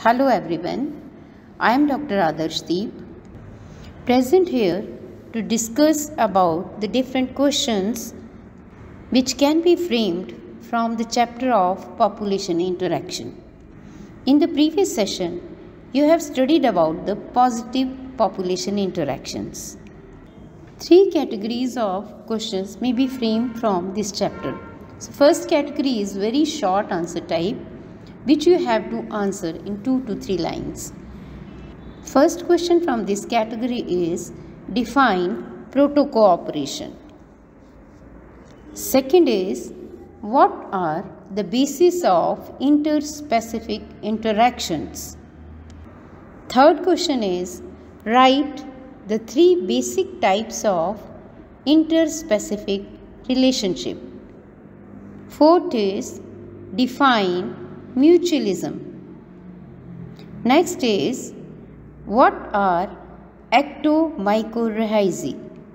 Hello everyone, I am Dr. Adarshdeep, present here to discuss about the different questions which can be framed from the chapter of population interaction. In the previous session, you have studied about the positive population interactions. Three categories of questions may be framed from this chapter. So first category is very short answer type, which you have to answer in 2 to 3 lines. First question from this category is define proto-cooperation. Second is what are the basis of interspecific interactions. Third question is write the 3 basic types of interspecific relationship. Fourth is define mutualism. Next is what are ectomycorrhizae.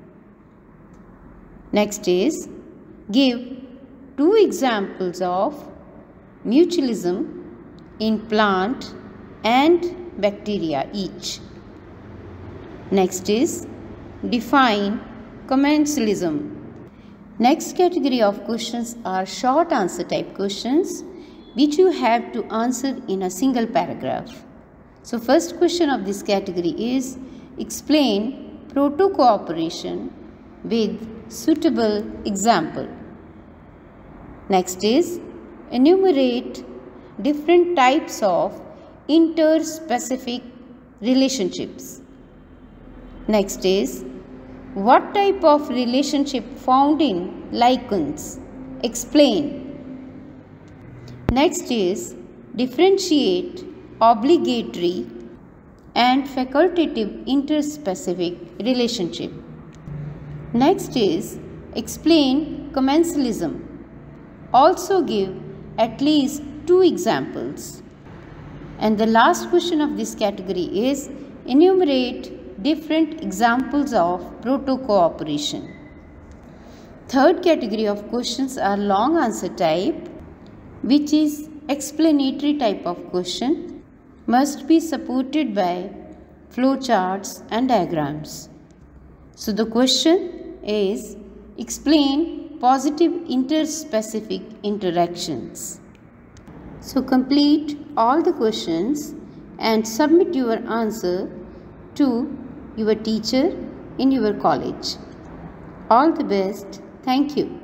Next is give 2 examples of mutualism in plant and bacteria each. Next is define commensalism. Next category of questions are short answer type questions which you have to answer in a single paragraph. So first question of this category is explain proto-cooperation with suitable example. Next is enumerate different types of interspecific relationships. Next is what type of relationship found in lichens? Explain. Next is differentiate obligatory and facultative interspecific relationship. Next is explain commensalism. Also give at least 2 examples. And the last question of this category is enumerate different examples of proto-cooperation. Third category of questions are long answer type, which is explanatory type of question, must be supported by flowcharts and diagrams. So the question is explain positive interspecific interactions. So complete all the questions and submit your answer to your teacher in your college. All the best. Thank you.